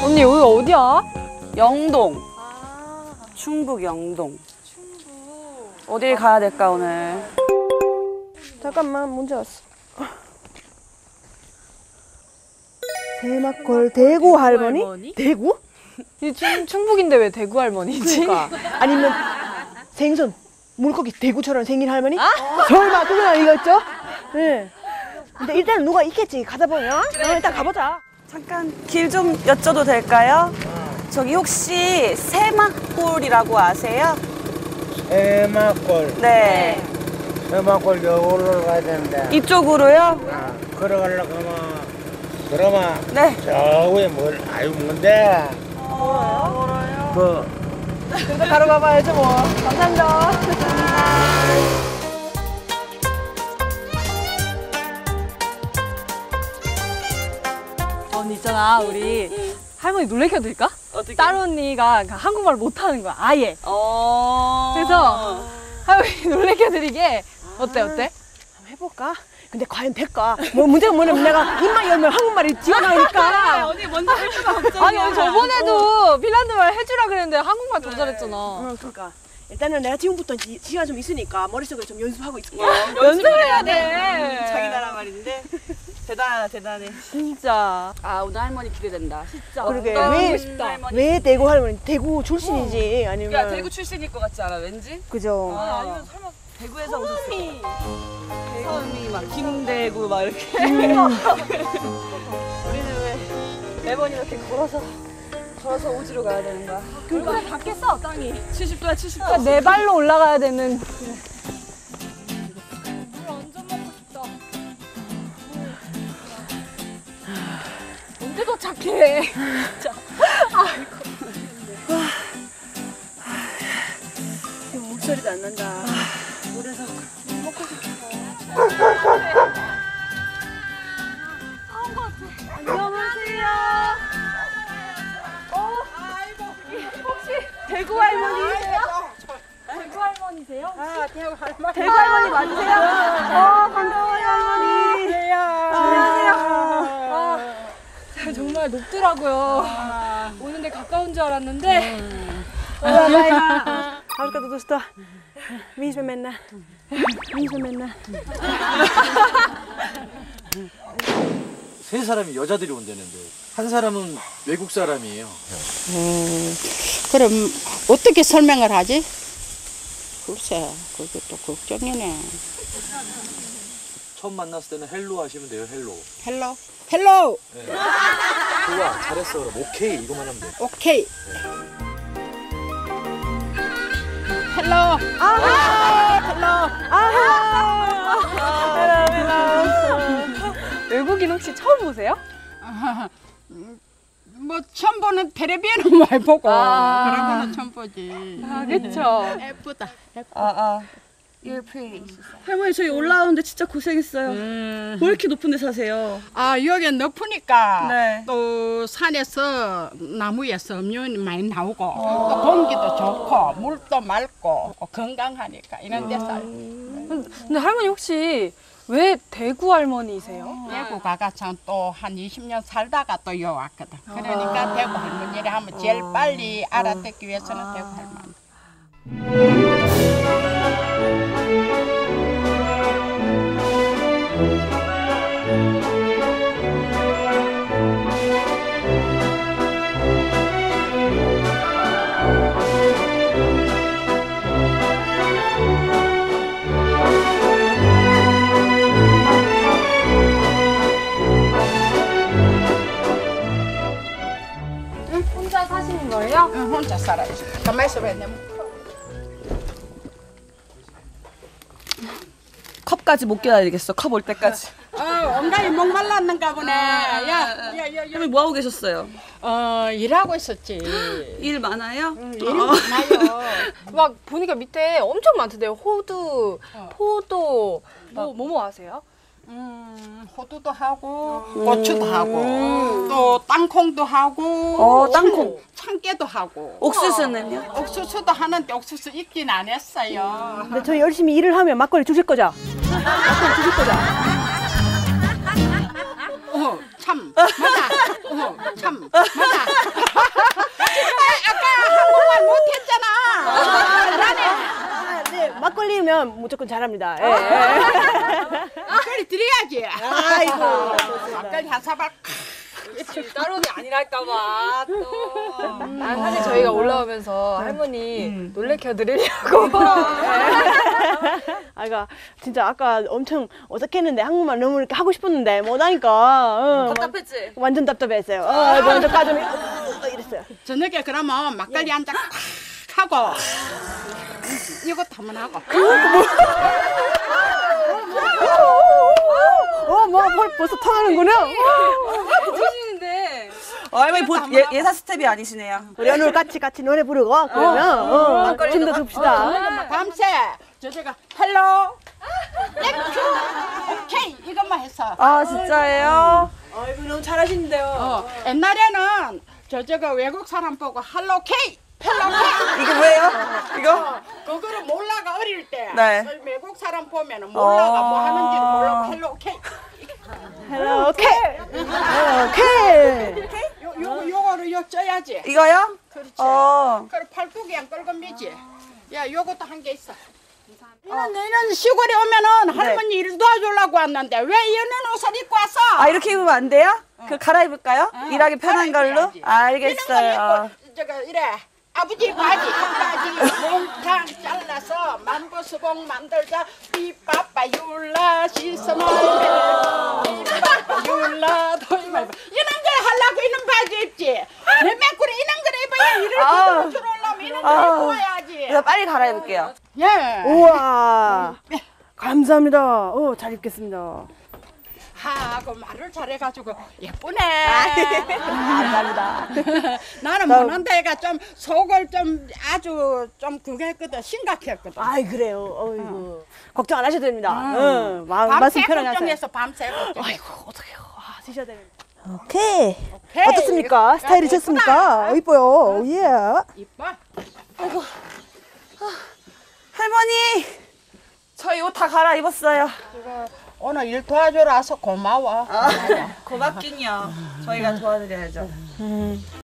언니 여기 어디야? 영동. 충북 영동. 어딜 가야 될까 오늘? 잠깐만 문제 왔어. 세막골 대구 할머니? 대구? 이 충북인데 왜 대구 할머니지? 그러니까. 아니면 생선 물고기 대구처럼 생긴 할머니? 설마 그건 아니겠죠? 네. 근데 일단 누가 있겠지. 가다 보면. 일단 가보자. 잠깐 길 좀 여쭤도 될까요? 저기 혹시 세막골이라고 아세요? 세막골. 네. 세막골 여기로 가야 되는데. 이쪽으로요? 걸어가려고 하면 그러면 네. 저 위에 뭘 아유 뭔데? 멀어요. 그래도 바로 가봐야죠 뭐. 감사합니다. 언니 있잖아 우리 할머니 놀래켜드릴까? 어떻게? 딸 언니가 한국말 못하는 거야 아예. 그래서 할머니 놀래켜드리게 어때? 한번 해볼까? 근데 과연 될까? 뭐 문제가 뭐냐면 내가 입만 열면 한국말이 튀어나오니까. 언니 먼저 해주면 갑자기. 아니 언니 저번에도 핀란드말 해주라 그랬는데 한국말 더 잘했잖아. 그러니까 일단은 내가 지금부터 시간 좀 있으니까 머릿속에 좀 연습하고 있을게. 연습해야 돼. 자기 나라 말인데 대단하다 대단해. 진짜. 아 오늘 할머니 기대된다. 진짜. 그러게 너무 싶다. 왜 대구 할머니? 대구 출신이지 아니면? 그러니까 대구 출신일 것 같지 않아 왠지? 그죠. 아니면 설마 대구에서 오셨어? 처음이 막 김대구 막 이렇게. 우리는 왜 매번 이렇게 걸어서 오지로 가야 되는 거야? 그러니까 닿겠어 땅이. 70도야 70도. 내 발로 올라가야 되는. 물 완전 먹고 싶다. 언제 도착해? 지금 목소리도 안 난다. 물에서 안녕하세요. 혹시 대구 할머니세요? 대구 할머니세요? 대구 할머니 맞으세요? 반가워요 할머니. 안녕하세요. 정말 높더라고요. 오는데 가까운 줄 알았는데. Hauska tutustua. Mihin me mennään? Mihin me mennään? 세 사람이 여자들이 온다는데 한 사람은 외국 사람이에요. 그럼 어떻게 설명을 하지? 글쎄, 그것도 걱정이네. 처음 만났을 때는 헬로 하시면 돼요. 헬로. 헬로? 헬로! 네. 좋아, 잘했어. 그럼 오케이 이거만 하면 돼. 오케이. 헬로! 외국인 혹시 처음 보세요? 뭐 처음 보는 텔레비전은 많이 보고 그러고는 처음 보지. 그쵸. 예쁘다. You're pretty. 할머니 저희 올라오는데 진짜 고생했어요. 왜 이렇게 높은 데 사세요? 아, 여기 높으니까 네. 또 산에서 나무에서 음료는 많이 나오고 또 공기도 좋고 물도 맑고 건강하니까 이런 데 살고. 근데 할머니 혹시 왜 대구 할머니세요? 대구 가가참 또 한 20년 살다가 또 여 왔거든. 그러니까 대구 할머니를 하면 제일 빨리 알아듣기 위해서는 대구 할머니. 혼자 사시는 거예요? 응, 혼자 살아야지. 가만히 있어봐. 컵까지 못 기다리겠어. 컵 올 때까지. 엉덩이 목말랐는가 보네. 야. 할머니 뭐 하고 계셨어요? 일하고 있었지. 일 많아요? 일 많아요. 막 보니까 밑에 엄청 많던데요. 호두, 포도, 뭐뭐 하세요? 호두도 하고 고추도 하고 또 땅콩도 하고 땅콩. 참깨도 하고 옥수수는요? 옥수수도 하는데 옥수수 익긴 안 했어요. 근데 저 열심히 일을 하면 막걸리 주실 거죠? 막걸리 주실 거죠? 참 맞아. 참 맞아. 그건 잘합니다. 예. 막걸리 드려야지. 아이고. 막걸리 한 사발. 따로는 아니랄까봐 또. 아, 사실 저희가 올라오면서 할머니 놀래켜 드리려고. 아이가 진짜 아까 엄청 어색했는데 한국말 너무 이렇게 하고 싶었는데 못하니까 답답했지? 완전 답답했어요. 먼저 가슴이 이랬어요. 저녁에 그러면 막걸리 한 잔 하고 이것도 한번 하고. 뭐 벌써 통하는구나. 해주시는데. 할머니 예사 스텝이 아니시네요. 우리 오늘 같이 노래 부르고 그러면 춤도 춥시다. 밤새 저제가 헬로 땡큐 오케이 이것만 했어. 아 진짜예요? 아이고 너무 잘하시는데요. 옛날에는 저제가 외국 사람 보고 헬로 오케이 헬로 오케이 이거 뭐예요? 이거? 그거를 몰라가 어릴 때 네. 외국 사람 보면은 몰라가 뭐 하는지를 모르고 헬로 오케이 헬로 오케이. 오케이. 요거를 요 쪄야지. 이거요? 그렇지. 어. 그리고 팔뚝이 안 끌고 미지. 야 요것도 한 개 있어. 이런 시골에 오면은 할머니 일 도와주려고 왔는데 왜 이런 옷을 입고 왔어? 아 이렇게 입으면 안 돼요? 그 갈아입을까요? 일하기 편한 걸로? 갈아입어야지. 알겠어요. 이런 거 입고 저거 이래 아버지 바지 몽탕 잘라서 만보수공 만들자 삐빠빠 율라 시스마이베 삐빠빠 율라 도이마이베 이런 걸 하려고 이런 바지 입지 내 매꾸리 이런 걸 입어야 일을 그대로 들어오려면 이런 걸 입고 와야지. 그래서 빨리 갈아입을게요. 예. 우와. 감사합니다. 잘 입겠습니다. 하고 말을 잘해가지고 예쁘네. 감사합니다. 나는 못한다 애가 좀 속을 좀 아주 좀 그게 했거든 심각했거든. 아이 그래요. 어이구. 걱정 안 하셔도 됩니다. 밤새 말씀 편하게 하세요. 걱정해서 밤새 걱정. 아이고 어떡해요. 드셔야 됩니다. 오케이. 오케이. 어떻습니까? 스타일이 좋습니까? 이뻐요. 예. 이뻐. 할머니, 저희 옷 다 갈아입었어요. 오늘 일 도와주러 와서 고마워. 고맙긴요. 저희가 도와드려야죠.